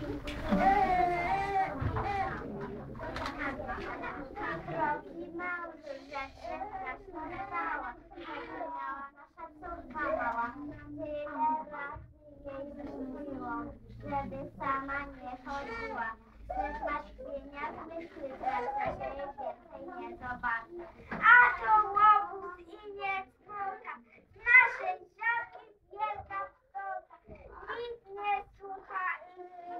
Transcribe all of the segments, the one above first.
Kroki małże, rzeczy straszna miała nasza córka mała. Tyle razy jej mówiłam, żeby sama nie chodziła. Lecz masz pieniądz myśli, że się jej więcej nie zobaczy. A to łobuz i nie córka, naszej działki wielka wrota. Nikt nie słucha i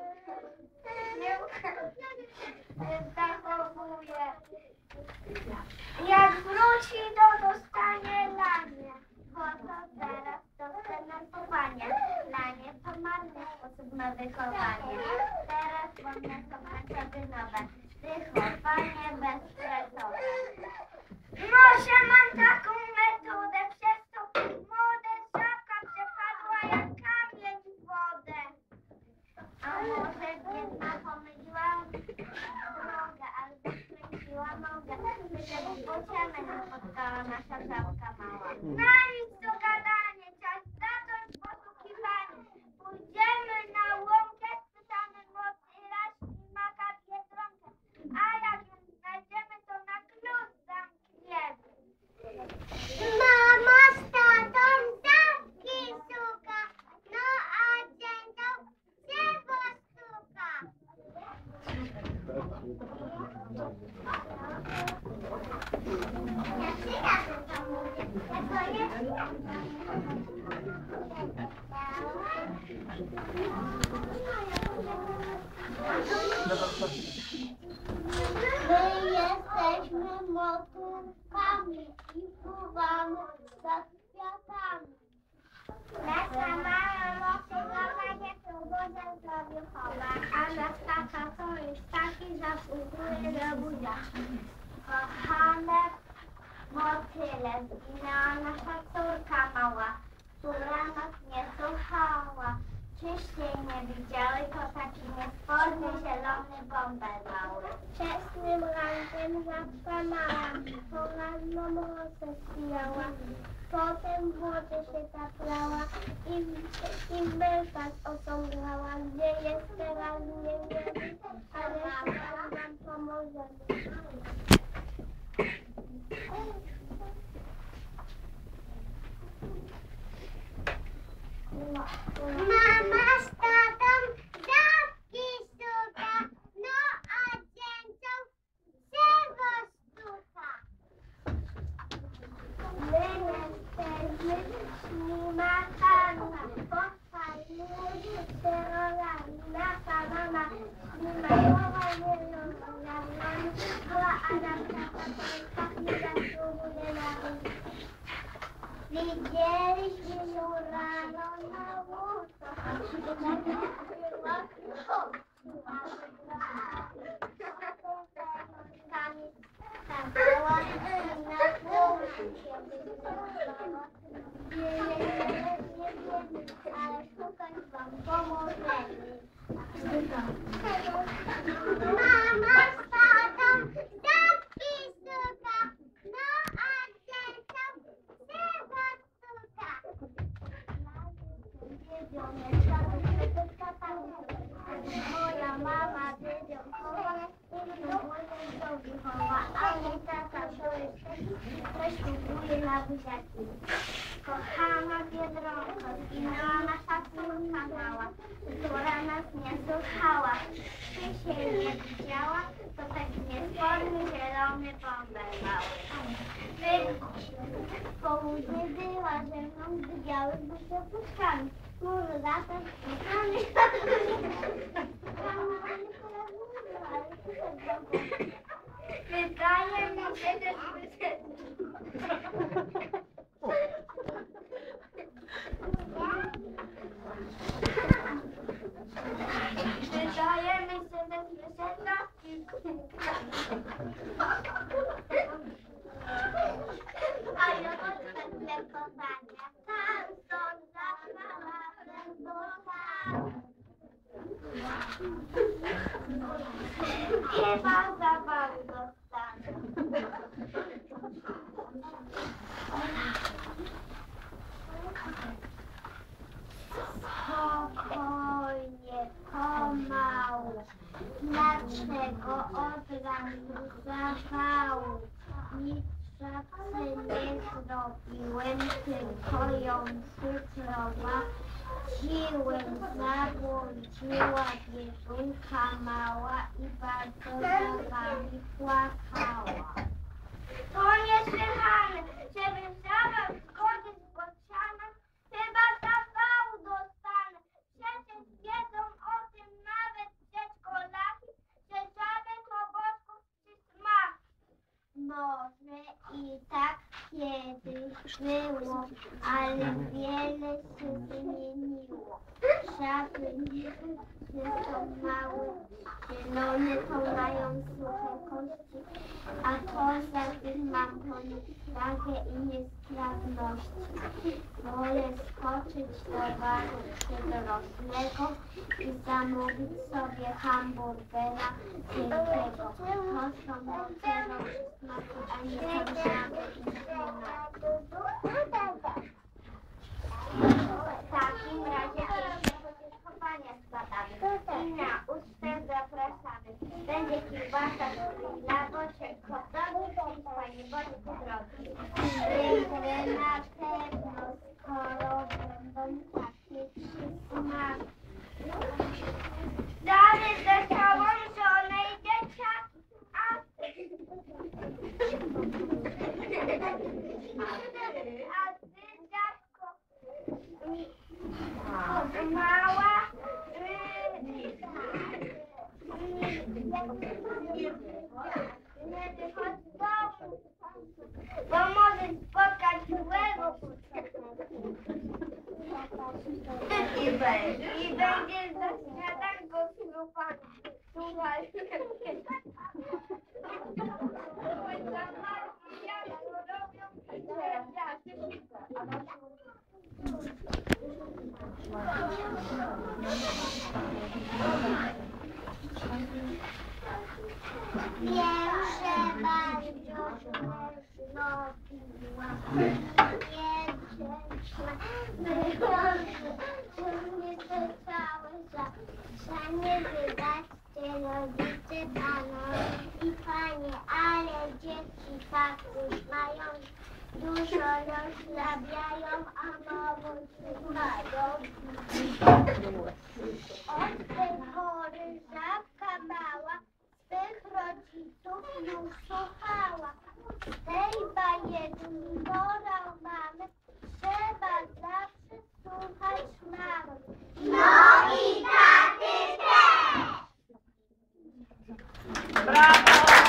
nie zachowuje. Jak wróci, to dostanie lanie, bo to teraz to denerwowanie. Lanie to marny sposób na wychowanie. Teraz modne są metody nowe, wychowanie bezstresowe. Może mam taką metodę, przez to młoda żabka przepadła jak kamień w wodę. A może biedna pomyliła drogę, albo skręciła nogę, żeby pociemę nie spotkała nasza żabka mała. Na nic do gadania, czas zacząć poszukiwanie. Pójdziemy na łąkę, spytamy młody raz i maka biedronkę. A jak ją znajdziemy, to na klucz zamkniemy. Mama z tatą zamki szuka, no a dzięcią drzewo stuka. My jesteśmy motylkami i pływamy za kwiatami. Nasza mama motylka nie próbuje zdrowiu chowa, a nasz tata to jest taki, zasługuje do buziaczki. Kochane motyle, zginęła nasza córka mała, która nas nie słuchała. Czyście nie widziały, to taki niesporny zielony bąbel mały. Wczesnym rankiem zakłamała, poranną rosę spijała, potem w wodzie się taplała i belka osądzała. Gdzie jest teraz, nie wiem, ale Pan nam pomoże. Mama z tatą żabki szuka, no a dzięcią drzewo stuka. My jesteśmy ślimakami, pochwalili się rolami. Nasza mama ślimakowa wielonami, a nam tata nie zasługuje na to. Widzieliśmy ją rano na łóżko, ale szukać wam pomożemy. Mama z tatą żabki szuka, no a dzieciom drzewo stuka. Moja mama wiedział chowa i w domu nie chowa, a mój tata to jest coś próbuje na buziaki. Kochana biedronko, zginęła nasza córka mała, która nas nie słuchała. Ty się nie widziała, to taki niesporny zielony bąbel mały. W południe była ze mną, gdy biały był się puszczami. Może latem puszczami. Wydaje mi się, że a ja odszedł lekowania, tam stąd zabrałam chyba zabawy dostanę. Spokojnie, komar. dlaczego od razu zawału? Nic żadnej nie zrobiłem, tylko ją przyprowadziłem. Zabłądziła bieżunka mała i bardzo za wami płakała. To niesłychane, żeby zawał zgody z bocianem, chyba zawału dostanę. Przecież wiedzą o tym nawet przedszkolaki, że żaby to boczków czy smak. Może i tak kiedyś było, ale wiele się zmieniło. Żaby nie są małe, zielone, to mają suche kości, a poza tym mam po nich flagę i niestrawności. Wolę skoczyć do baru przydrożnego i zamówić sobie hamburgera wielkiego. To są dopiero smaki, a nie są żaby i ślimaki. W takim razie chowania składamy i na ucztę zapraszamy. Będzie kiełbasa, grilla, boczek, hot-dogi i fajnie boczek po drodze. Wyjdę na pewno, skoro będą takie trzy smaki. Damy ze sobą żonę i dzieciaki, a ty, dziadko, mała, nie wychodź z domu, bo może spotkać złego i będziesz za śniadanko ślupana. Słuchaj. Wiem, że bardzo zrobiłam. Nie całe za nie wybaczcie rodzice, panowie i panie, ale dzieci tak już mają, dużo rozrabiają, a mało słuchają. Od tej pory żabka mała swych rodziców już słuchała. Z tej bajeczki morał mamy, trzeba zawsze słuchać mamy. No i taty też! Brawo!